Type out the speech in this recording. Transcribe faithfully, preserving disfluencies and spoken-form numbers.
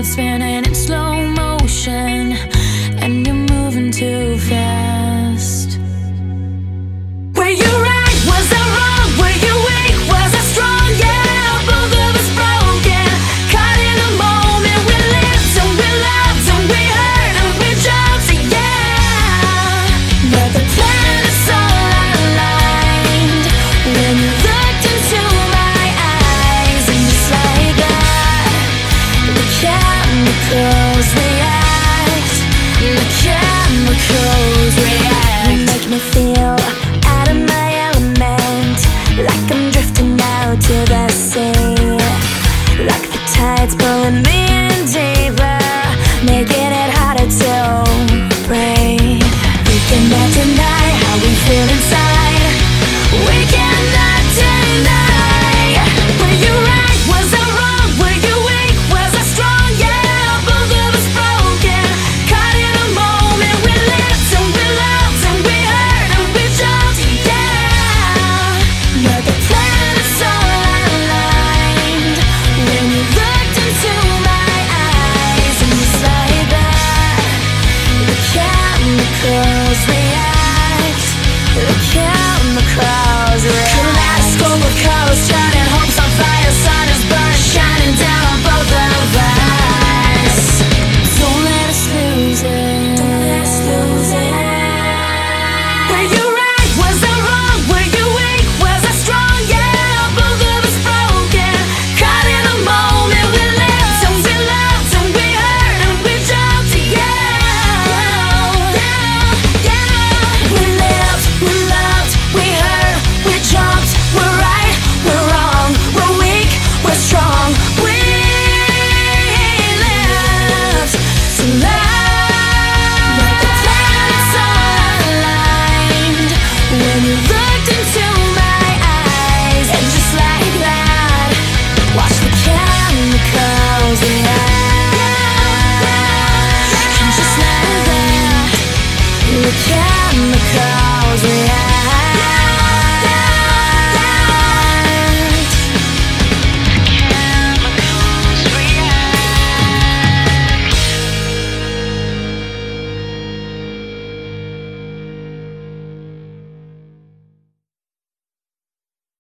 world spinning in slow motion, and you're moving too fast. Were you right? Was I wrong? Were you weak? Was I strong? Yeah, both of us broken, caught in a moment. We lived and we loved and we hurt and we jumped, yeah. But the planets all aligned when you looked into my eyes, and just like that, the chemicals react. The chemicals react. You make me feel out of my element, like I'm drifting out to the sea, like the tides pull